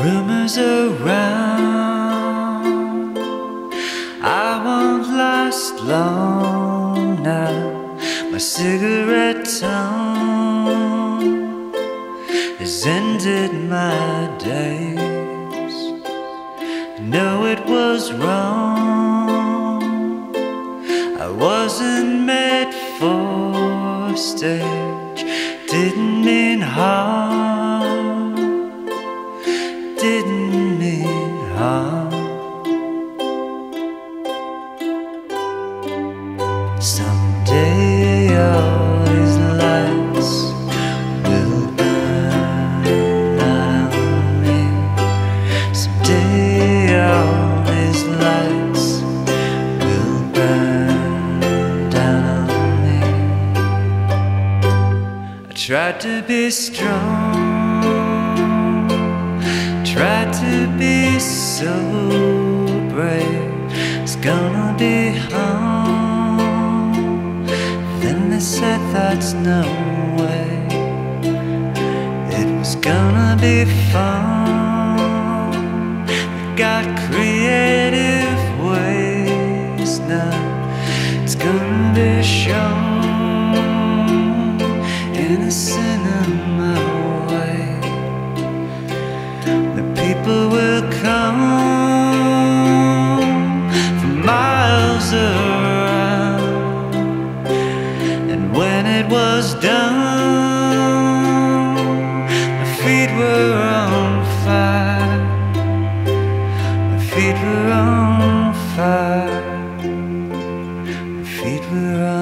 rumors around, I won't last long now. My cigarette tongue has ended my days. I know it was wrong, I wasn't made for stage. Didn't mean harm, didn't mean harm. Someday all these lights will burn out on me. Someday all these lights will burn down on me. I tried to be strong, tried to be so brave. It's gonna be hard. Then they said that's no way. It was gonna be fun. We got creative ways now. It's gonna be shown in a cinema way. The people will come from miles around, and when it was done, my feet were on fire. My feet were on fire. My feet were on